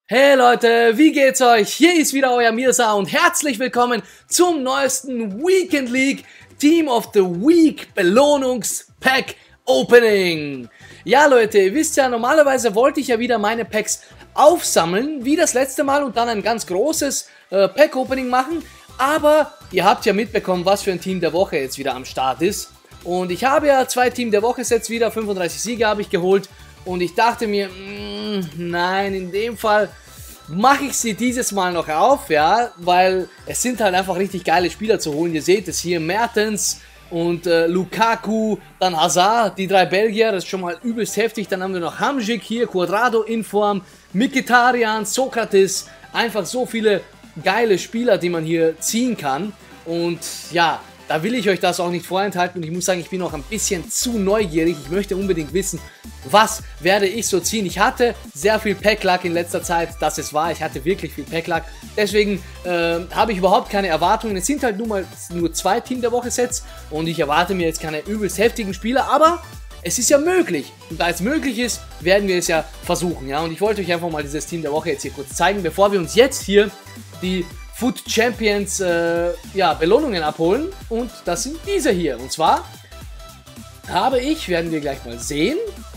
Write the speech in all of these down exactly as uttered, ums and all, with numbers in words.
Hey Leute, wie geht's euch? Hier ist wieder euer Mirza und herzlich willkommen zum neuesten Weekend League Team of the Week Belohnungspack Opening. Ja Leute, ihr wisst ja, normalerweise wollte ich ja wieder meine Packs aufsammeln, wie das letzte Mal und dann ein ganz großes äh, Pack Opening machen. Aber ihr habt ja mitbekommen, was für ein Team der Woche jetzt wieder am Start ist. Und ich habe ja zwei Team der Woche Sets wieder, fünfunddreißig Siege habe ich geholt. Und ich dachte mir, mh, nein, in dem Fall mache ich sie dieses Mal noch auf, ja, weil es sind halt einfach richtig geile Spieler zu holen. Ihr seht es hier, Mertens und äh, Lukaku, dann Hazard, die drei Belgier, das ist schon mal übelst heftig. Dann haben wir noch Hamsik hier, Cuadrado in Form, Mkhitaryan, Sokratis, einfach so viele geile Spieler, die man hier ziehen kann. Und ja, da will ich euch das auch nicht vorenthalten und ich muss sagen, ich bin auch ein bisschen zu neugierig. Ich möchte unbedingt wissen, was werde ich so ziehen. Ich hatte sehr viel Pack-Luck in letzter Zeit, das es war. Ich hatte wirklich viel Pack-Luck. Deswegen äh, habe ich überhaupt keine Erwartungen. Es sind halt nur mal nur zwei Team der Woche Sets und ich erwarte mir jetzt keine übelst heftigen Spieler, aber es ist ja möglich. Und da es möglich ist, werden wir es ja versuchen. Ja? Und ich wollte euch einfach mal dieses Team der Woche jetzt hier kurz zeigen, bevor wir uns jetzt hier die Foot Champions äh, ja, Belohnungen abholen und das sind diese hier. Und zwar habe ich, werden wir gleich mal sehen,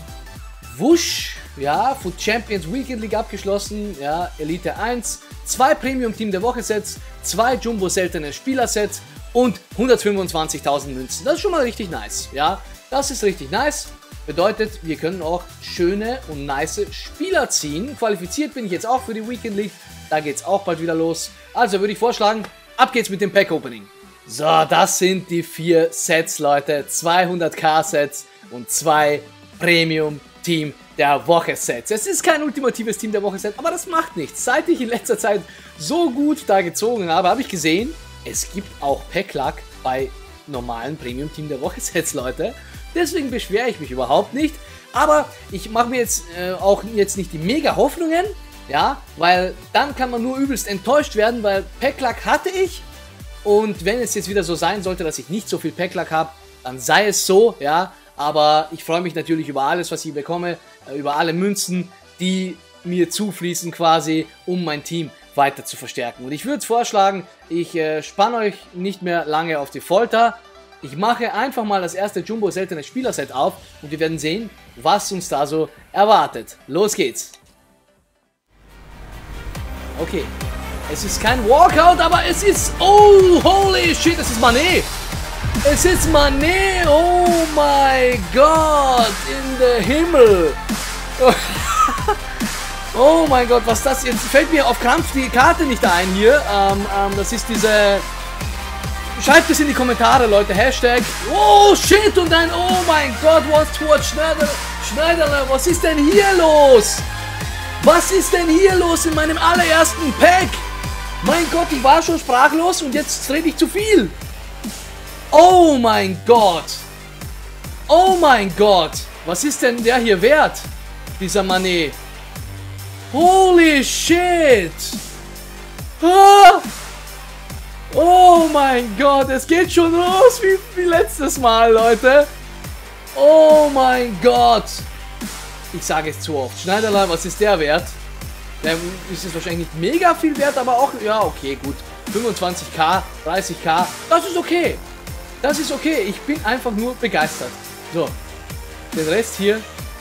Wusch, ja, Foot Champions Weekend League abgeschlossen, ja, Elite eins, zwei Premium Team der Woche Sets, zwei Jumbo seltene Spieler Sets und hundertfünfundzwanzigtausend Münzen. Das ist schon mal richtig nice, ja, das ist richtig nice. Bedeutet, wir können auch schöne und nice Spieler ziehen. Qualifiziert bin ich jetzt auch für die Weekend League. Da geht es auch bald wieder los. Also würde ich vorschlagen, ab geht's mit dem Pack Opening. So, das sind die vier Sets, Leute. zweihunderttausend Sets und zwei Premium Team der Woche Sets. Es ist kein ultimatives Team der Woche Set, aber das macht nichts. Seit ich in letzter Zeit so gut da gezogen habe, habe ich gesehen, es gibt auch Pack-Luck bei normalen Premium Team der Woche Sets, Leute. Deswegen beschwere ich mich überhaupt nicht. Aber ich mache mir jetzt äh, auch jetzt nicht die mega Hoffnungen. Ja, weil dann kann man nur übelst enttäuscht werden, weil Pack-Luck hatte ich. Und wenn es jetzt wieder so sein sollte, dass ich nicht so viel Pack-Luck habe, dann sei es so, ja. Aber ich freue mich natürlich über alles, was ich bekomme, über alle Münzen, die mir zufließen quasi, um mein Team weiter zu verstärken. Und ich würde vorschlagen, ich äh, spanne euch nicht mehr lange auf die Folter. Ich mache einfach mal das erste Jumbo seltene Spielerset auf und wir werden sehen, was uns da so erwartet. Los geht's! Okay, es ist kein Walkout, aber es ist... Oh, holy shit, es ist Mané. Es ist Mané, oh mein Gott, in der Himmel. Oh mein Gott, was das jetzt... Fällt mir auf Krampf die Karte nicht ein hier. Ähm, ähm, das ist diese... Schreibt es in die Kommentare, Leute. Hashtag... Oh, shit, und ein... Oh mein Gott, what, what, Schneider... Schneiderle, was ist denn hier los? Was ist denn hier los in meinem allerersten Pack? Mein Gott, ich war schon sprachlos und jetzt rede ich zu viel. Oh mein Gott. Oh mein Gott. Was ist denn der hier wert? Dieser Mané. Holy shit. Ah. Oh mein Gott, es geht schon los wie, wie letztes Mal, Leute. Oh mein Gott. Ich sage es zu oft. Schneiderlein, was ist der wert? Der ist es wahrscheinlich nicht mega viel wert, aber auch, ja, okay, gut. fünfundzwanzigtausend, dreißigtausend, das ist okay. Das ist okay. Ich bin einfach nur begeistert. So, den Rest hier.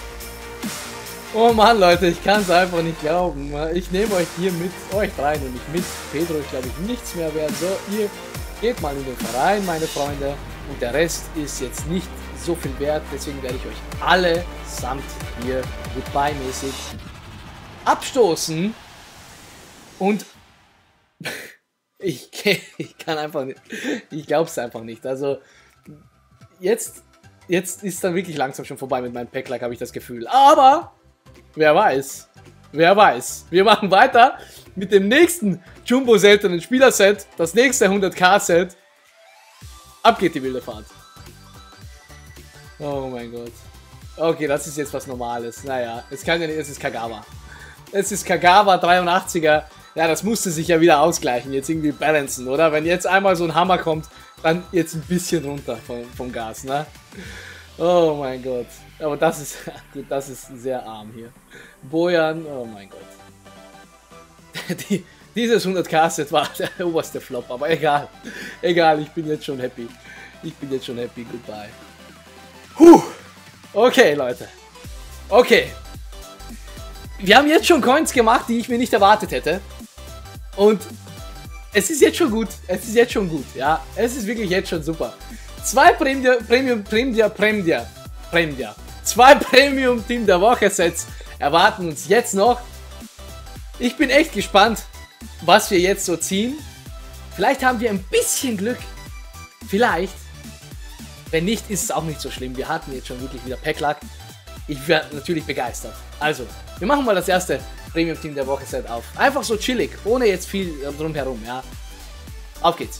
Oh Mann, Leute, ich kann es einfach nicht glauben. Ich nehme euch hier mit, euch drei nehme ich mit. Pedro ist, glaube ich, nichts mehr wert. So, ihr geht mal in den Verein, meine Freunde. Und der Rest ist jetzt nicht so viel wert, deswegen werde ich euch alle samt hier Goodbye-mäßig abstoßen und ich, ich kann einfach nicht, ich glaube es einfach nicht, also jetzt, jetzt ist dann wirklich langsam schon vorbei mit meinem Pack-Luck, habe ich das Gefühl, aber wer weiß, wer weiß, wir machen weiter mit dem nächsten Jumbo seltenen Spielerset, das nächste hunderttausend Set, ab geht die wilde Fahrt. Oh mein Gott. Okay, das ist jetzt was Normales. Naja, es kann ja nicht, es ist Kagawa. Es ist Kagawa, dreiundachtziger. Ja, das musste sich ja wieder ausgleichen. Jetzt irgendwie balancen, oder? Wenn jetzt einmal so ein Hammer kommt, dann jetzt ein bisschen runter vom, vom Gas, ne? Oh mein Gott. Aber das ist, gut, das ist sehr arm hier. Bojan, oh mein Gott. Die, dieses hundert K-Set war der oberste Flop, aber egal. Egal, ich bin jetzt schon happy. Ich bin jetzt schon happy. Goodbye. Puh. Okay, Leute. Okay. Wir haben jetzt schon Coins gemacht, die ich mir nicht erwartet hätte. Und es ist jetzt schon gut. Es ist jetzt schon gut. Ja, es ist wirklich jetzt schon super. Zwei Premium, Premium, Premium, Premium, Premium. Zwei Premium Team der Woche Sets erwarten uns jetzt noch. Ich bin echt gespannt, was wir jetzt so ziehen. Vielleicht haben wir ein bisschen Glück. Vielleicht. Wenn nicht, ist es auch nicht so schlimm. Wir hatten jetzt schon wirklich wieder Pack-Luck. Ich werde natürlich begeistert. Also, wir machen mal das erste Premium Team der Woche Set auf. Einfach so chillig, ohne jetzt viel drumherum, ja. Auf geht's.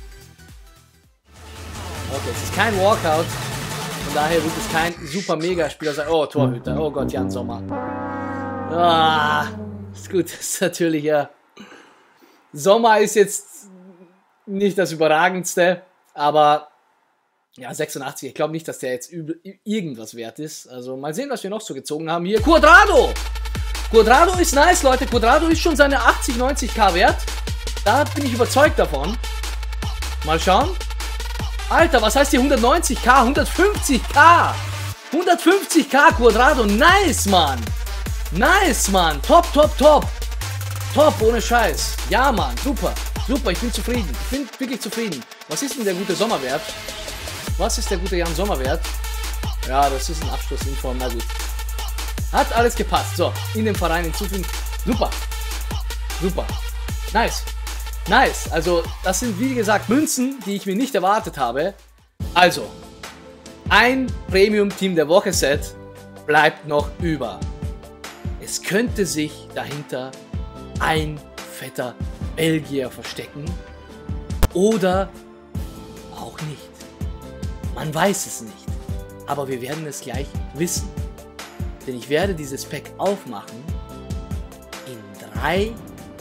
Okay, es ist kein Walkout. Von daher wird es kein super Mega-Spieler sein. Oh, Torhüter. Oh Gott, Jan Sommer. Ah, ist gut. Das ist natürlich, ja. Sommer ist jetzt nicht das Überragendste, aber ja, sechsundachtzig. Ich glaube nicht, dass der jetzt irgendwas wert ist. Also mal sehen, was wir noch so gezogen haben. Hier, Cuadrado. Cuadrado ist nice, Leute. Cuadrado ist schon seine achtzig, neunzig K wert. Da bin ich überzeugt davon. Mal schauen. Alter, was heißt hier hundertneunzig K? hundertfünfzig K! hundertfünfzig K Cuadrado. Nice, Mann! Nice, Mann! Top, top, top! Top, ohne Scheiß. Ja, Mann. Super. Super, ich bin zufrieden. Ich bin wirklich zufrieden. Was ist denn der gute Sommerwert? Was ist der gute Jan Sommerwert? Ja, das ist ein Abschlussinform. Na gut. Hat alles gepasst. So, in den Verein hinzufügen. Super. Super. Nice. Nice. Also, das sind wie gesagt Münzen, die ich mir nicht erwartet habe. Also, ein Premium-Team der Woche-Set bleibt noch über. Es könnte sich dahinter ein fetter Belgier verstecken. Oder auch nicht. Man weiß es nicht. Aber wir werden es gleich wissen. Denn ich werde dieses Pack aufmachen in drei,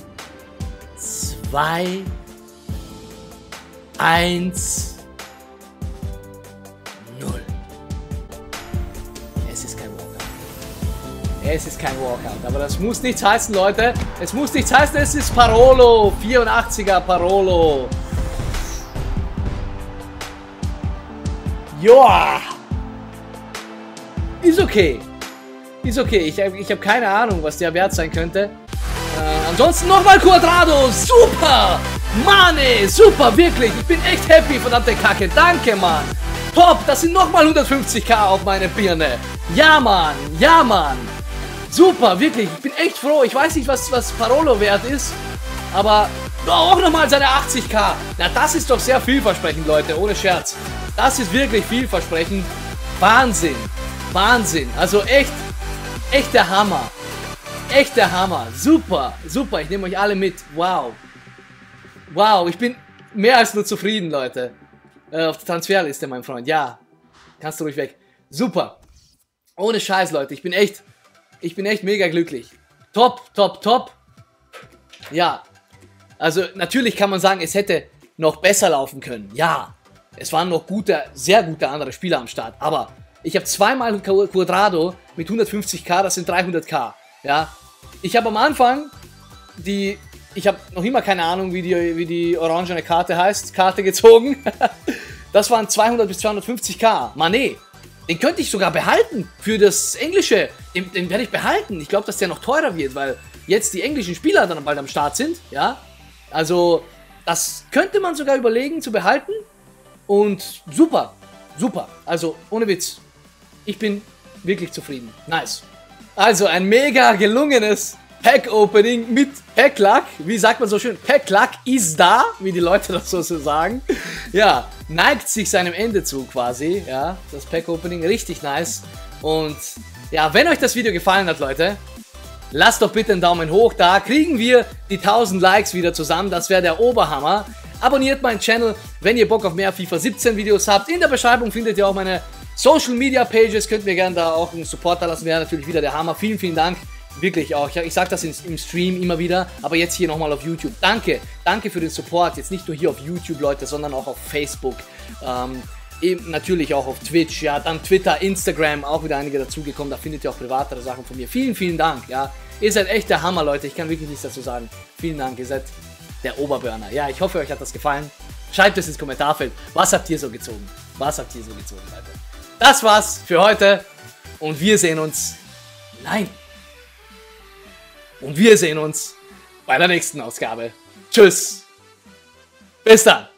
zwei, eins, null. Es ist kein Walkout. Es ist kein Walkout. Aber das muss nichts heißen, Leute. Es muss nichts heißen, es ist Parolo. vierundachtziger Parolo. Joa. Ist okay. Ist okay. Ich, ich habe keine Ahnung, was der Wert sein könnte. Äh, ansonsten nochmal Cuadrado. Super. Mane. Super, wirklich. Ich bin echt happy, verdammte Kacke. Danke, Mann. Top. Das sind nochmal hundertfünfzig K auf meine Birne. Ja, Mann. Ja, Mann. Super, wirklich. Ich bin echt froh. Ich weiß nicht, was, was Parolo wert ist. Aber auch nochmal seine achtzig K. Na, das ist doch sehr vielversprechend, Leute. Ohne Scherz. Das ist wirklich vielversprechend. Wahnsinn. Wahnsinn. Also echt, echt der Hammer. Echt der Hammer. Super, super. Ich nehme euch alle mit. Wow. Wow, ich bin mehr als nur zufrieden, Leute. Äh, auf der Transferliste, mein Freund. Ja, kannst du ruhig weg. Super. Ohne Scheiß, Leute. Ich bin echt, ich bin echt mega glücklich. Top, top, top. Ja. Also natürlich kann man sagen, es hätte noch besser laufen können. Ja. Es waren noch gute, sehr gute andere Spieler am Start. Aber ich habe zweimal Cuadrado mit hundertfünfzig K, das sind dreihundert K. Ja. Ich habe am Anfang die, ich habe noch immer keine Ahnung, wie die, wie die orangene Karte heißt, Karte gezogen. Das waren zweihundert bis zweihundertfünfzig K. Mané, den könnte ich sogar behalten für das Englische. Den, den werde ich behalten. Ich glaube, dass der noch teurer wird, weil jetzt die englischen Spieler dann bald am Start sind. Ja. Also, das könnte man sogar überlegen zu behalten. Und super, super. Also, ohne Witz. Ich bin wirklich zufrieden. Nice. Also, ein mega gelungenes Pack-Opening mit Pack-Luck. Wie sagt man so schön? Pack-Luck ist da, wie die Leute das so sagen. Ja, neigt sich seinem Ende zu quasi. Ja, das Pack-Opening richtig nice. Und ja, wenn euch das Video gefallen hat, Leute, lasst doch bitte einen Daumen hoch da. Kriegen wir die tausend Likes wieder zusammen. Das wäre der Oberhammer. Abonniert meinen Channel, wenn ihr Bock auf mehr FIFA siebzehn Videos habt. In der Beschreibung findet ihr auch meine Social Media Pages. Könnt mir gerne da auch einen Support da lassen. Wäre natürlich wieder der Hammer. Vielen, vielen Dank. Wirklich auch. Ich, ich sage das in, im Stream immer wieder. Aber jetzt hier nochmal auf YouTube. Danke. Danke für den Support. Jetzt nicht nur hier auf YouTube, Leute, sondern auch auf Facebook. Ähm, Eben natürlich auch auf Twitch, ja, dann Twitter, Instagram, auch wieder einige dazugekommen, da findet ihr auch privatere Sachen von mir. Vielen, vielen Dank, ja. Ihr seid echt der Hammer, Leute, ich kann wirklich nichts dazu sagen. Vielen Dank, ihr seid der Oberburner. Ja, ich hoffe, euch hat das gefallen. Schreibt es ins Kommentarfeld, was habt ihr so gezogen? Was habt ihr so gezogen, Leute? Das war's für heute und wir sehen uns, nein, und wir sehen uns bei der nächsten Ausgabe. Tschüss, bis dann.